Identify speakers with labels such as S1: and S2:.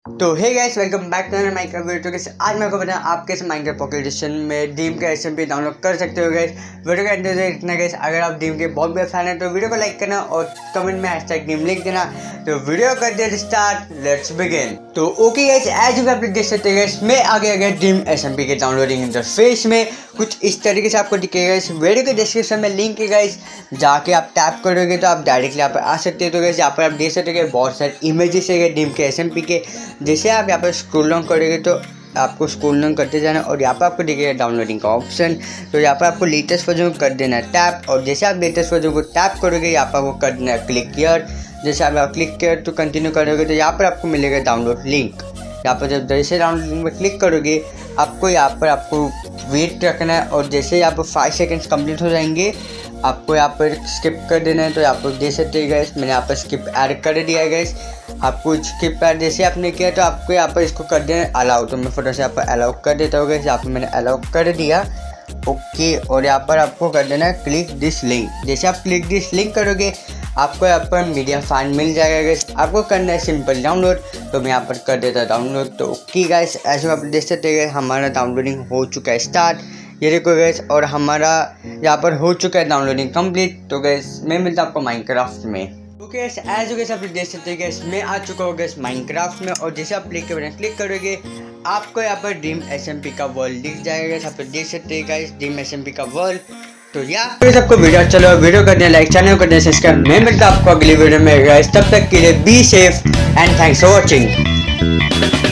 S1: तो hey guys, welcome back to Minecraft video. कैसे आज मैं आपको बताऊं आप कैसे माइनक्राफ्ट पॉकेट एडिशन में ड्रीम का एसएमपी डाउनलोड कर सकते हो गाइस। वीडियो का एंड तक देखना गाइस। अगर आप ड्रीम के बहुत बड़े फैन हैं तो वीडियो को लाइक करना और कमेंट में #ड्रीम लिख देना। तो वीडियो कर दे स्टार्ट, लेट्स बिगिन। तो ओके गाइस, एज आप देख सकते हैं गाइस, मैं आ गया ड्रीम एसएमपी के डाउनलोडिंग इंटरफेस में। कुछ इस तरीके से आपको दिखेगा गाइस। वीडियो के डिस्क्रिप्शन में लिंक है गाइस, जाके आप टैप करोगे तो आप डायरेक्टली यहाँ पर आ सकते हो। तो गाइस यहाँ पर आप देख सकते हो बहुत सारे इमेजेस है ड्रीम के एसएमपी के। जैसे आप यहाँ पर स्क्रॉल डाउन करोगे तो आपको स्क्रॉल डाउन करते जाना और यहाँ पर आपको दिखेगा डाउनलोडिंग का ऑप्शन। तो यहाँ पर आपको लेटेस्ट वर्जन को कर देना है टैप, और जैसे आप लेटेस्ट वर्जन को टैप करोगे यहाँ पर आपको कर देना है क्लिक हियर। जैसे आप क्लिक किया तो कंटिन्यू करोगे तो यहाँ पर आपको मिलेगा डाउनलोड लिंक। यहाँ पर जब जैसे डाउनलोड लिंक पर क्लिक करोगे आपको यहाँ पर आपको वेट रखना है, और जैसे यहाँ पर 5 सेकेंड्स कंप्लीट हो जाएंगे आपको यहाँ पर स्किप कर देना है। तो यहाँ पर दे सकते हैं गैस, मैंने यहाँ पर स्किप ऐड कर दिया है गैस। आपको स्किप ऐड जैसे आपने किया तो आपको यहाँ पर इसको कर देना अलाउ। तो मैं फटाफट से यहाँ पर अलाउ कर देता हूँ गैस। यहाँ पर मैंने अलाउ कर दिया ओके। और यहाँ पर आपको कर देना है क्लिक दिस लिंक। जैसे आप क्लिक दिस लिंक करोगे आपको यहाँ पर मीडिया फाइल मिल जाएगा गैस। आपको करना है सिंपल डाउनलोड। तो मैं यहाँ पर कर देता डाउनलोड। तो ओके गाइस, ऐसे आप देख सकते हैं हमारा डाउनलोडिंग हो चुका है स्टार्ट। ये देखो गैस, और हमारा यहाँ पर हो चुका है डाउनलोडिंग कंप्लीट। तो गैस मैं मिलता हूँ आपको माइनक्राफ्ट में। ओके गैस, एज गैस आप देख सकते हैं गैस मैं आ चुका हूँ गैस माइनक्राफ्ट में। और जैसे आप प्ले के बटन क्लिक करोगे आपको यहाँ पर ड्रीम एसएमपी का वर्ल्ड दिख जाएगा गैस। आप देख सकते हैं गैस ड्रीम एसएमपी का वर्ल्ड। तो यहाँ सबको वीडियो चलो वीडियो करते हैं लाइक, चैनल करते हैं सब्सक्राइब। मैं मिलता हूँ आपको अगली वीडियो में गैस। तब तक के लिए be safe and thanks for watching.